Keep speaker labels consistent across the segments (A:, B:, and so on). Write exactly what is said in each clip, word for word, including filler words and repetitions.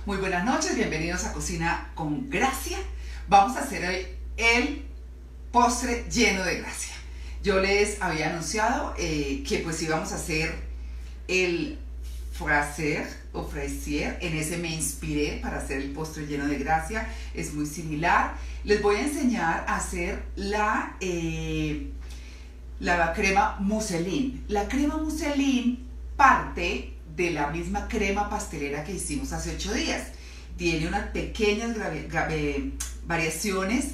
A: Muy buenas noches, bienvenidos a Cocina con Gracia. Vamos a hacer hoy el postre lleno de gracia. Yo les había anunciado eh, que pues íbamos a hacer el fraisier o fraisier. En ese me inspiré para hacer el postre lleno de gracia. Es muy similar. Les voy a enseñar a hacer la, eh, la crema mousseline. La crema mousseline parte de la misma crema pastelera que hicimos hace ocho días. Tiene unas pequeñas variaciones,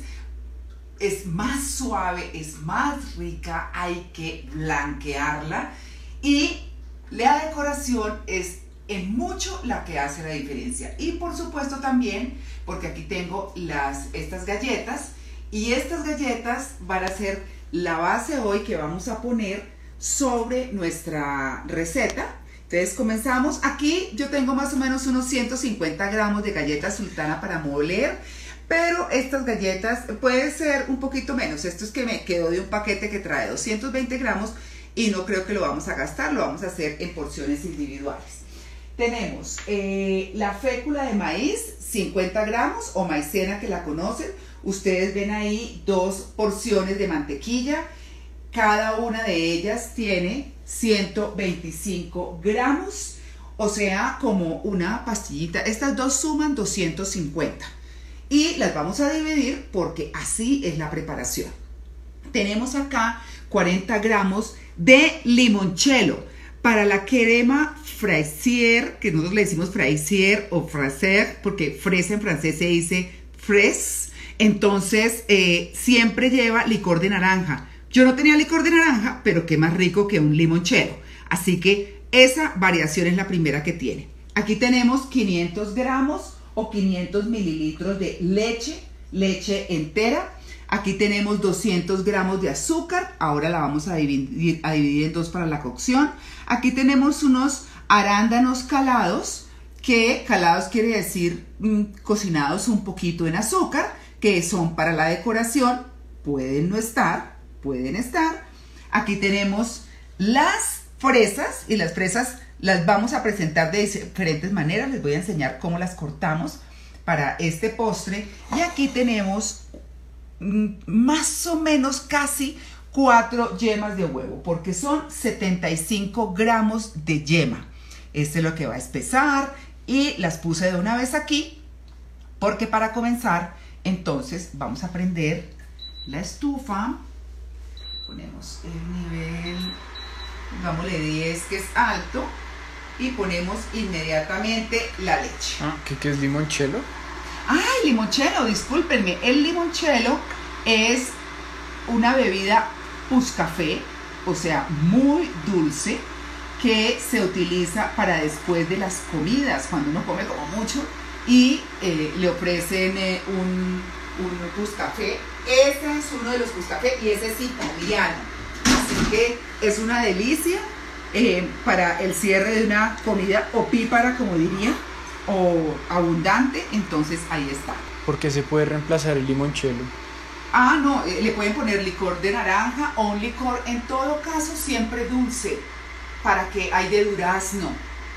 A: es más suave, es más rica, hay que blanquearla y la decoración es en mucho la que hace la diferencia. Y por supuesto también, porque aquí tengo las, estas galletas, y estas galletas van a ser la base hoy que vamos a poner sobre nuestra receta. Entonces comenzamos. Aquí yo tengo más o menos unos ciento cincuenta gramos de galletas sultana para moler, pero estas galletas puede ser un poquito menos. Esto es que me quedó de un paquete que trae doscientos veinte gramos y no creo que lo vamos a gastar, lo vamos a hacer en porciones individuales. Tenemos eh, la fécula de maíz, cincuenta gramos, o maicena que la conocen. Ustedes ven ahí dos porciones de mantequilla. Cada una de ellas tiene ciento veinticinco gramos, o sea, como una pastillita. Estas dos suman doscientos cincuenta y las vamos a dividir porque así es la preparación. Tenemos acá cuarenta gramos de limoncello. Para la crema fraisier, que nosotros le decimos fraisier o fraisier, porque fresa en francés se dice fraise, entonces eh, siempre lleva licor de naranja. Yo no tenía licor de naranja, pero qué más rico que un limoncello. Así que esa variación es la primera que tiene. Aquí tenemos quinientos gramos o quinientos mililitros de leche, leche entera. Aquí tenemos doscientos gramos de azúcar. Ahora la vamos a dividir, a dividir en dos para la cocción. Aquí tenemos unos arándanos calados, que calados quiere decir mmm, cocinados un poquito en azúcar, que son para la decoración. Pueden no estar. Pueden estar. Aquí tenemos las fresas, y las fresas las vamos a presentar de diferentes maneras. Les voy a enseñar cómo las cortamos para este postre. Y aquí tenemos más o menos casi cuatro yemas de huevo, porque son setenta y cinco gramos de yema. Este es lo que va a espesar, y las puse de una vez aquí porque para comenzar entonces vamos a prender la estufa. Ponemos el nivel, pongámosle diez, que es alto, y ponemos inmediatamente la leche.
B: Ah, ¿qué, qué es limoncello?
A: Ay, limoncello, discúlpenme. El limoncello es una bebida puscafé, o sea, muy dulce, que se utiliza para después de las comidas, cuando uno come como mucho y eh, le ofrecen eh, un, un puscafé. Este es uno de los puscafé y ese es italiano, así que es una delicia eh, para el cierre de una comida opípara, como diría, o abundante. Entonces ahí está.
B: ¿Por qué se puede reemplazar el limoncello?
A: Ah, no, eh, le pueden poner licor de naranja o un licor, en todo caso siempre dulce, para que hay de durazno.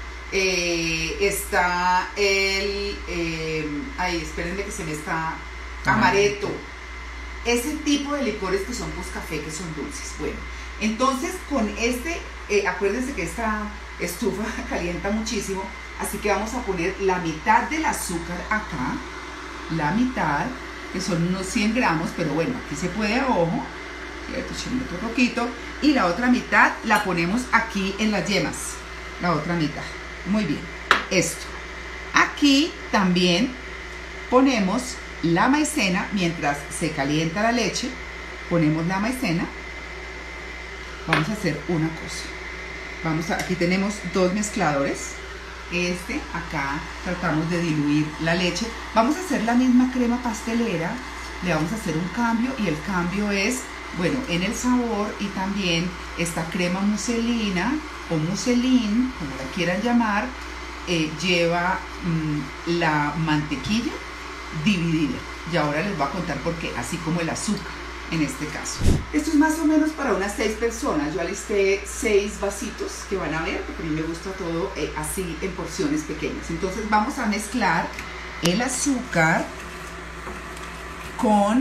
A: Eh, está el, eh, ay, espérenme que se me está, amaretto. Ese tipo de licores que son puscafé, que son dulces. Bueno, entonces con este, eh, acuérdense que esta estufa calienta muchísimo, así que vamos a poner la mitad del azúcar acá, la mitad, que son unos cien gramos, pero bueno, aquí se puede a ojo, ¿cierto? Echemos otro poquito, y la otra mitad la ponemos aquí en las yemas, la otra mitad. Muy bien, esto. Aquí también ponemos la maicena. Mientras se calienta la leche, ponemos la maicena. Vamos a hacer una cosa. Vamos a, aquí tenemos dos mezcladores. Este, acá tratamos de diluir la leche. Vamos a hacer la misma crema pastelera. Le vamos a hacer un cambio, y el cambio es, bueno, en el sabor, y también esta crema muselina o muselín, como la quieran llamar, eh, lleva mmm, la mantequilla dividida. Y ahora les voy a contar por qué, así como el azúcar. en este caso. Esto es más o menos para unas seis personas. Yo alisté seis vasitos que van a ver, porque a mí me gusta todo eh, así en porciones pequeñas. Entonces vamos a mezclar el azúcar con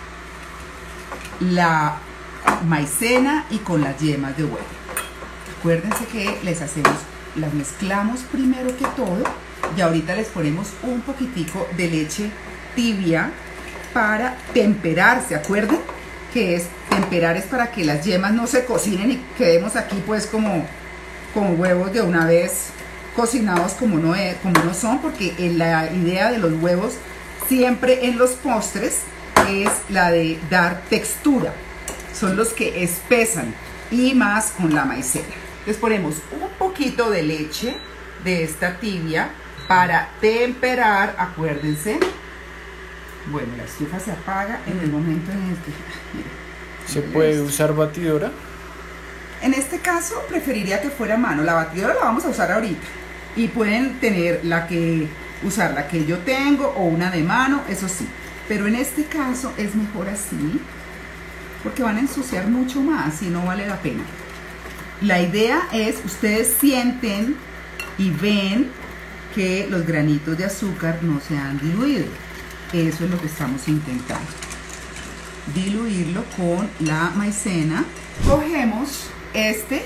A: la maicena y con las yemas de huevo. Acuérdense que les hacemos, las mezclamos primero que todo y ahorita les ponemos un poquitico de leche tibia para temperar. ¿Se acuerdan? Que es temperar, es para que las yemas no se cocinen y quedemos aquí pues como con huevos de una vez cocinados como no, es, como no son, porque la idea de los huevos siempre en los postres es la de dar textura, son los que espesan, y más con la maicena. Les ponemos un poquito de leche de esta tibia para temperar, acuérdense. Bueno, la estufa se apaga en el momento en el que... Miren,
B: ¿se puede usar batidora?
A: En este caso preferiría que fuera a mano. La batidora la vamos a usar ahorita. Y pueden tener la que usar la que yo tengo o una de mano, eso sí. Pero en este caso es mejor así, porque van a ensuciar mucho más y no vale la pena. La idea es, ustedes sienten y ven que los granitos de azúcar no se han diluido. Eso es lo que estamos intentando. Diluirlo con la maicena. Cogemos este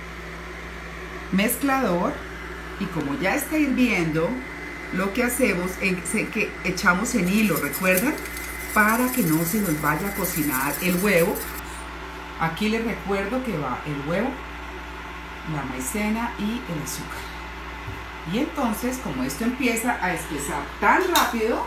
A: mezclador y como ya está hirviendo, lo que hacemos es que echamos en hilo, ¿recuerdan? Para que no se nos vaya a cocinar el huevo. Aquí les recuerdo que va el huevo, la maicena y el azúcar. Y entonces, como esto empieza a espesar tan rápido,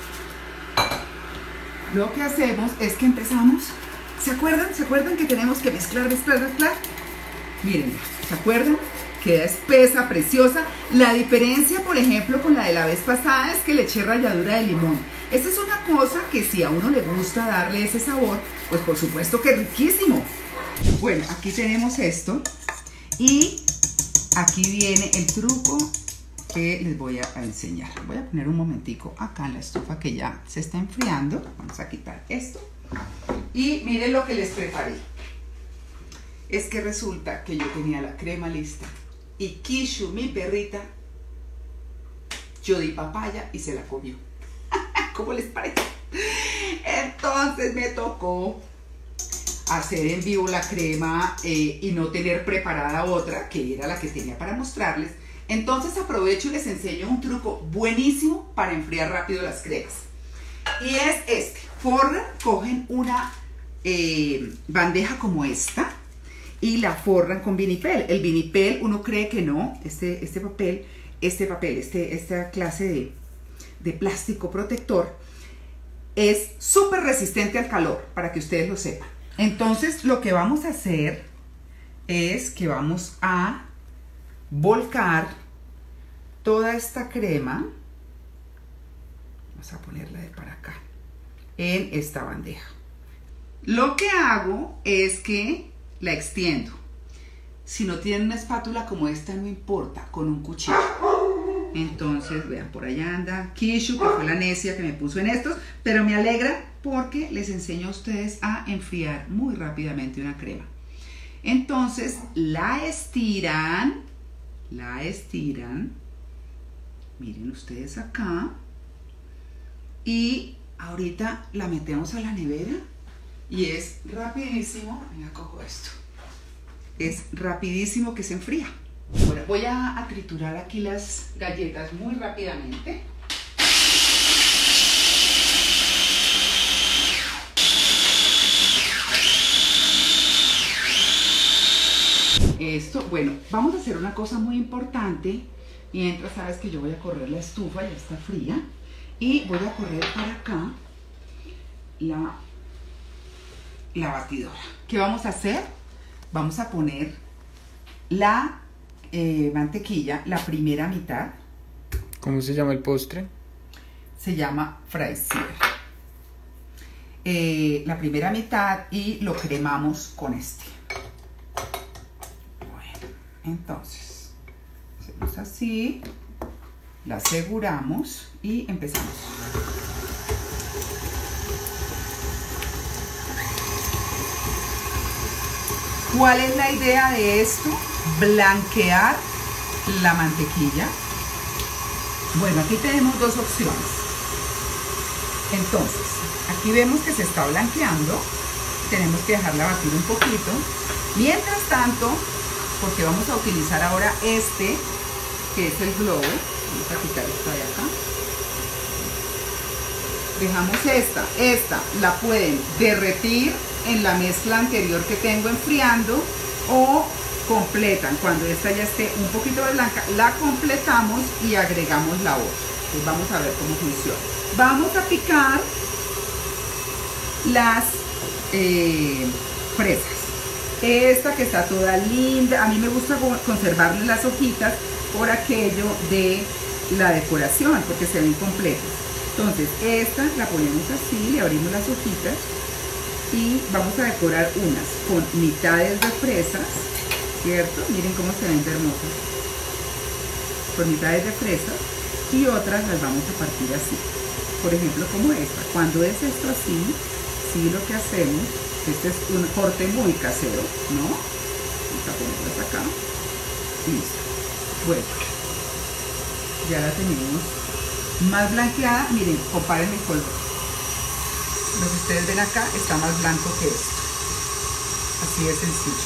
A: lo que hacemos es que empezamos, ¿se acuerdan? ¿Se acuerdan que tenemos que mezclar, mezclar, mezclar? Miren, ¿se acuerdan? Queda espesa, preciosa. La diferencia, por ejemplo, con la de la vez pasada es que le eché ralladura de limón. Esta es una cosa que si a uno le gusta darle ese sabor, pues por supuesto que es riquísimo. Bueno, aquí tenemos esto y aquí viene el truco que les voy a enseñar. Voy a poner un momentico acá en la estufa que ya se está enfriando. Vamos a quitar esto y miren lo que les preparé. Es que resulta que yo tenía la crema lista y Kishu, mi perrita, yo di papaya y se la comió. ¿Cómo les parece? Entonces me tocó hacer en vivo la crema eh, y no tener preparada otra, que era la que tenía para mostrarles. Entonces aprovecho y les enseño un truco buenísimo para enfriar rápido las cremas. Y es este. Forran, cogen una eh, bandeja como esta y la forran con vinipel. El vinipel, uno cree que no, este, este papel, este papel, este, esta clase de, de plástico protector es súper resistente al calor, para que ustedes lo sepan. Entonces lo que vamos a hacer es que vamos a volcar toda esta crema, vamos a ponerla de para acá, en esta bandeja. Lo que hago es que la extiendo. Si no tienen una espátula como esta, no importa, con un cuchillo. Entonces, vean, por allá anda Kishu, que fue la necia que me puso en estos, pero me alegra porque les enseño a ustedes a enfriar muy rápidamente una crema. Entonces, la estiran, la estiran, miren ustedes acá, y ahorita la metemos a la nevera y es rapidísimo. Venga, cojo esto. Es rapidísimo que se enfría. Bueno, voy a, a triturar aquí las galletas muy rápidamente. Esto, bueno, vamos a hacer una cosa muy importante. Mientras, sabes que yo voy a correr la estufa, ya está fría. Y voy a correr para acá la, la batidora. ¿Qué vamos a hacer? Vamos a poner la eh, mantequilla, la primera mitad.
B: ¿Cómo se llama el postre?
A: Se llama fraisier. Eh, la primera mitad y lo cremamos con este. Bueno, entonces hacemos así, la aseguramos y empezamos. ¿Cuál es la idea de esto? Blanquear la mantequilla. Bueno, aquí tenemos dos opciones. Entonces, aquí vemos que se está blanqueando. Tenemos que dejarla batir un poquito. Mientras tanto, porque vamos a utilizar ahora este, que es el globo. Vamos a quitar esto de acá. Dejamos esta. Esta la pueden derretir en la mezcla anterior que tengo enfriando o completan. Cuando esta ya esté un poquito más blanca, la completamos y agregamos la otra. Entonces vamos a ver cómo funciona. Vamos a picar las eh, fresas. Esta que está toda linda, a mí me gusta conservarle las hojitas por aquello de la decoración, porque se ven completas. Entonces esta la ponemos así, le abrimos las hojitas y vamos a decorar unas con mitades de fresas, ¿cierto? Miren cómo se ven de hermosas, con mitades de fresas, y otras las vamos a partir así, por ejemplo como esta. Cuando es esto así, sí, lo que hacemos, este es un corte muy casero, ¿no? Vamos a ponerlas acá. Listo. Bueno, ya la tenemos más blanqueada. Miren, comparen el color. Lo que ustedes ven acá está más blanco que esto. Así de sencillo.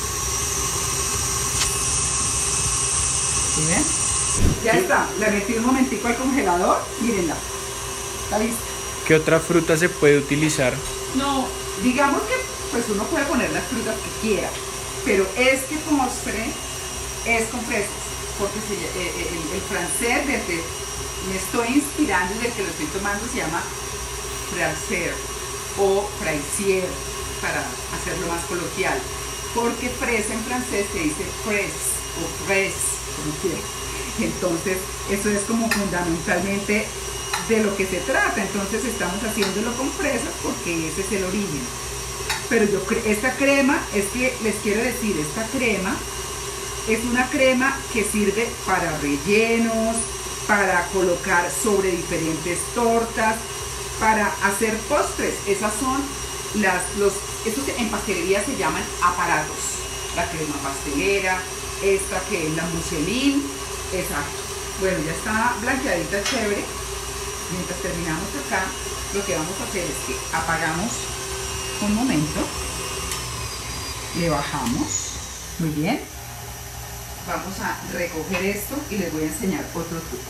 A: ¿Sí ven? Ya está. La metí un momentico al congelador. Mírenla. Está lista.
B: ¿Qué otra fruta se puede utilizar?
A: No, digamos que pues uno puede poner las frutas que quiera, pero este postre es con fresas, porque se, eh, el, el francés del que me estoy inspirando y del que lo estoy tomando se llama francés o fraisier, para hacerlo más coloquial, porque fresa en francés se dice fraise o fraise, como quiera. Entonces eso es como fundamentalmente de lo que se trata. Entonces estamos haciéndolo con fresas porque ese es el origen. Pero yo esta crema, es que les quiero decir, esta crema es una crema que sirve para rellenos, para colocar sobre diferentes tortas, para hacer postres. Esas son las, los, estos en pastelería se llaman aparatos. La crema pastelera, esta que es la muselín, exacto. Bueno, ya está blanqueadita, chévere. Mientras terminamos acá, lo que vamos a hacer es que apagamos un momento, le bajamos, muy bien. Vamos a recoger esto y les voy a enseñar otro truco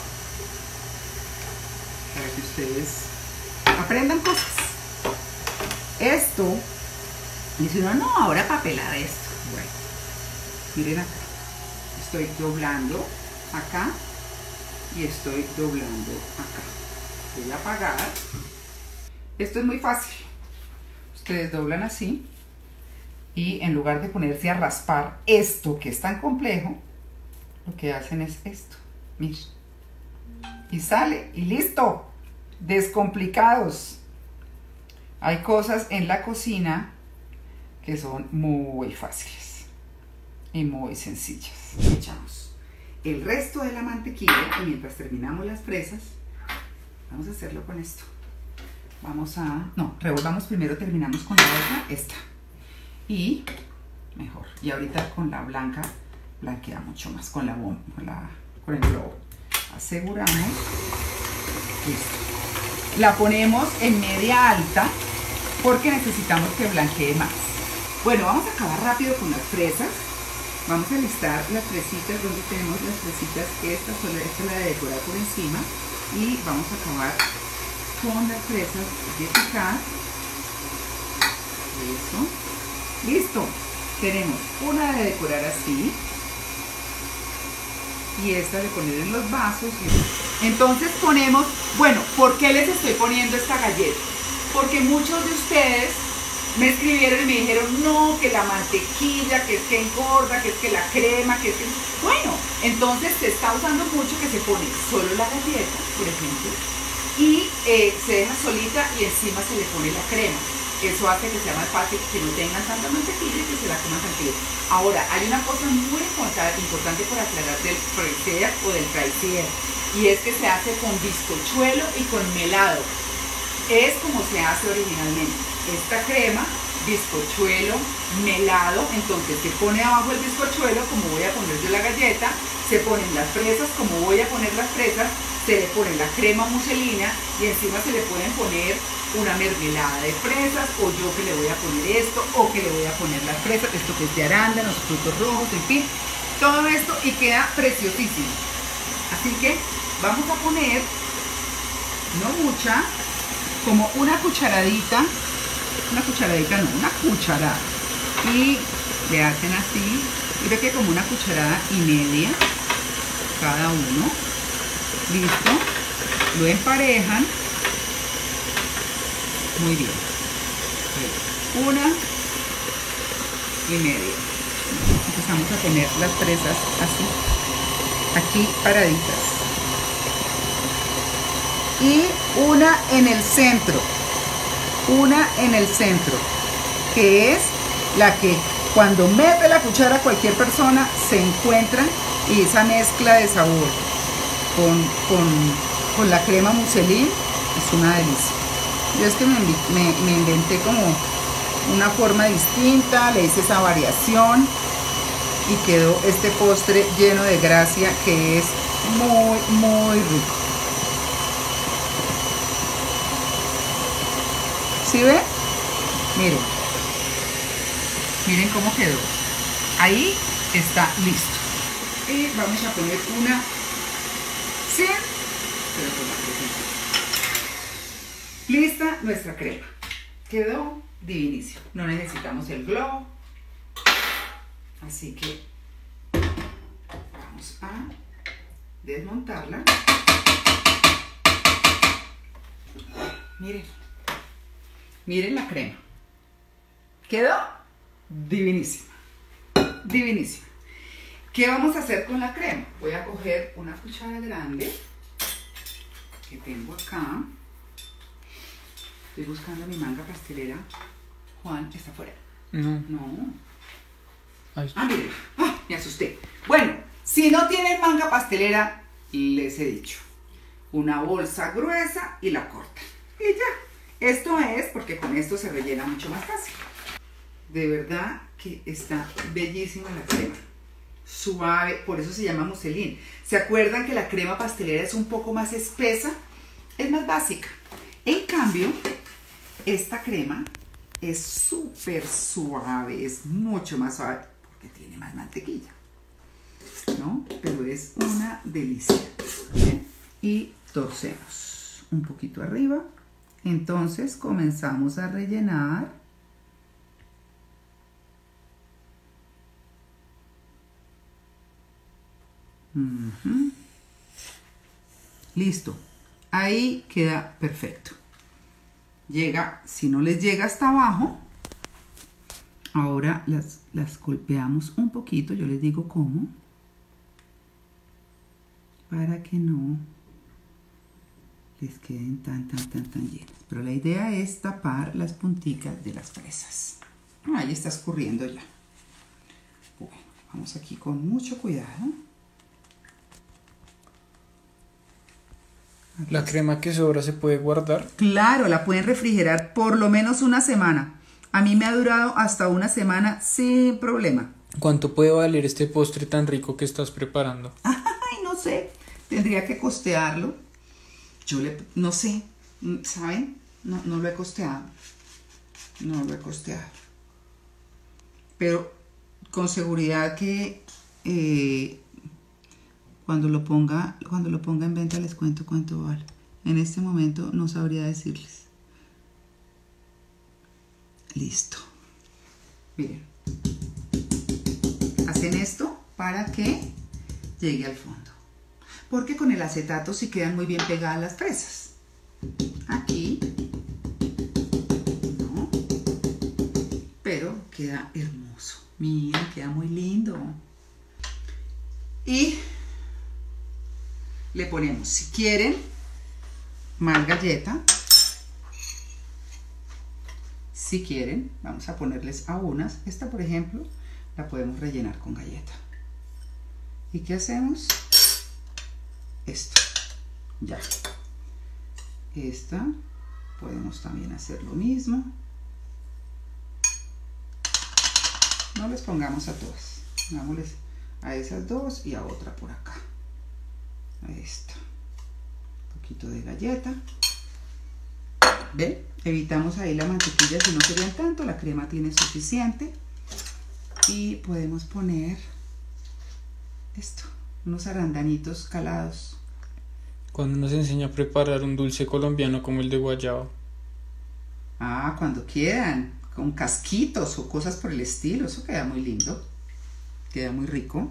A: para que ustedes aprendan cosas. Esto, dice uno, no, ahora para pelar esto. Bueno, miren acá, estoy doblando acá y estoy doblando acá. Voy a apagar. Esto es muy fácil. Ustedes doblan así y en lugar de ponerse a raspar esto que es tan complejo, lo que hacen es esto, miren, y sale y listo, descomplicados. Hay cosas en la cocina que son muy fáciles y muy sencillas. Echamos el resto de la mantequilla y mientras terminamos las fresas, vamos a hacerlo con esto. Vamos a, no, revolvamos primero, terminamos con la otra, esta. Y mejor. Y ahorita con la blanca blanquea mucho más, con la bomba, con, la, con el globo. Aseguramos. Listo. La ponemos en media alta porque necesitamos que blanquee más. Bueno, vamos a acabar rápido con las fresas. Vamos a listar las fresitas, donde tenemos las fresitas. Esta, esta es la de decorar por encima. Y vamos a acabar con las fresas de picar. Eso. Listo. Tenemos una de decorar así. Y esta de poner en los vasos. Entonces ponemos, bueno, ¿por qué les estoy poniendo esta galleta? Porque muchos de ustedes me escribieron y me dijeron, no, que la mantequilla, que es que engorda, que es que la crema, que es que... Bueno, entonces se está usando mucho que se pone solo la galleta, por ejemplo, y eh, se deja solita y encima se le pone la crema. Eso hace que sea más fácil, que no tengan tanta mantequilla y que se la coman tranquila. Ahora, hay una cosa muy importante, importante por aclarar del fraisier o del fraisier, y es que se hace con bizcochuelo y con melado. Es como se hace originalmente. Esta crema bizcochuelo melado, entonces se pone abajo el bizcochuelo, como voy a poner yo la galleta, se ponen las fresas, como voy a poner las fresas, se le pone la crema muselina y encima se le pueden poner una mermelada de fresas, o yo que le voy a poner esto, o que le voy a poner las fresas, esto que es de arándanos, frutos rojos, en fin, todo esto, y queda preciosísimo. Así que vamos a poner, no mucha, como una cucharadita, una cucharadita no, una cucharada, y le hacen así, y ve que como una cucharada y media cada uno, listo, lo emparejan. Muy bien, una y media. Empezamos a poner las fresas así, aquí paraditas, y una en el centro, una en el centro, que es la que cuando mete la cuchara cualquier persona se encuentra, y esa mezcla de sabor con, con, con la crema muselín es una delicia. Yo es que me, me, me inventé como una forma distinta, le hice esa variación y quedó este postre lleno de gracia que es muy, muy rico. ¿Sí ven? Miren. Miren cómo quedó. Ahí está listo. Y vamos a poner una sin, pero con la crema. Lista nuestra crema. Quedó divinísimo. No necesitamos el globo. Así que vamos a desmontarla. Miren. Miren la crema. Quedó divinísima. Divinísima. ¿Qué vamos a hacer con la crema? Voy a coger una cuchara grande que tengo acá. Estoy buscando mi manga pastelera. Juan, ¿está afuera?
B: No.
A: No.
B: Ay.
A: Ah, miren. Ah, me asusté. Bueno, si no tienen manga pastelera, les he dicho. Una bolsa gruesa y la cortan. Y ya. Esto es porque con esto se rellena mucho más fácil. De verdad que está bellísima la crema. Suave, por eso se llama muselín. ¿Se acuerdan que la crema pastelera es un poco más espesa? Es más básica. En cambio, esta crema es súper suave, es mucho más suave porque tiene más mantequilla, ¿no? Pero es una delicia. ¿Bien? Y torcemos un poquito arriba. Entonces comenzamos a rellenar. Uh-huh. Listo. Ahí queda perfecto. Llega, si no les llega hasta abajo, ahora las, las golpeamos un poquito, yo les digo cómo, para que no les queden tan, tan, tan, tan llenas. Pero la idea es tapar las punticas de las fresas. Ahí está escurriendo ya. Bueno, vamos aquí con mucho cuidado. Aquí
B: ¿La
A: está.
B: crema que sobra se puede guardar?
A: Claro, la pueden refrigerar por lo menos una semana. A mí me ha durado hasta una semana sin problema.
B: ¿Cuánto puede valer este postre tan rico que estás preparando?
A: Ay, no sé, tendría que costearlo. Yo le, no sé, ¿saben? No, no lo he costeado. No lo he costeado. Pero con seguridad que eh, cuando lo ponga, cuando lo ponga en venta les cuento cuánto vale. En este momento no sabría decirles. Listo. Miren. Hacen esto para que llegue al fondo. Porque con el acetato sí quedan muy bien pegadas las fresas. Aquí. No. Pero queda hermoso. Miren, queda muy lindo. Y le ponemos, si quieren, más galleta. Si quieren, vamos a ponerles a unas. Esta, por ejemplo, la podemos rellenar con galleta. ¿Y qué hacemos? Esto. Ya. Esta, podemos también hacer lo mismo. no les pongamos a todas, pongámosles a esas dos y a otra por acá. Ahí está. Un poquito de galleta. ¿Ven? Evitamos ahí la mantequilla si no querían tanto, la crema tiene suficiente. Y podemos poner esto, unos arandanitos calados.
B: Cuando nos enseña a preparar un dulce colombiano como el de guayaba.
A: Ah, cuando quieran, con casquitos o cosas por el estilo, eso queda muy lindo, queda muy rico.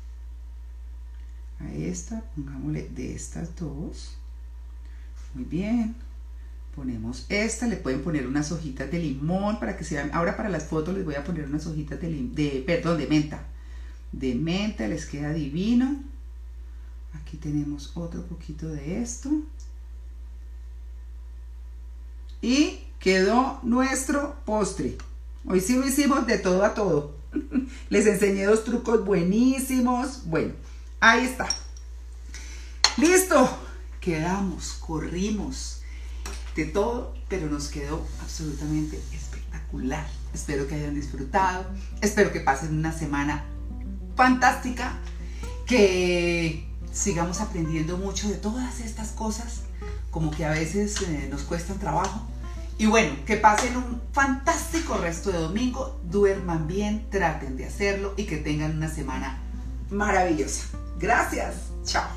A: A esta, pongámosle de estas dos. Muy bien. Ponemos esta, le pueden poner unas hojitas de limón para que se vean. Ahora para las fotos les voy a poner unas hojitas de, de perdón, de menta. De menta, les queda divino. Aquí tenemos otro poquito de esto. Y quedó nuestro postre. Hoy sí lo hicimos de todo a todo. Les enseñé dos trucos buenísimos. Bueno, ahí está. Listo. Quedamos, corrimos. De todo, pero nos quedó absolutamente espectacular. Espero que hayan disfrutado, espero que pasen una semana fantástica, que sigamos aprendiendo mucho de todas estas cosas, como que a veces eh, nos cuestan trabajo. Y bueno, que pasen un fantástico resto de domingo, duerman bien, traten de hacerlo y que tengan una semana maravillosa. Gracias, chao.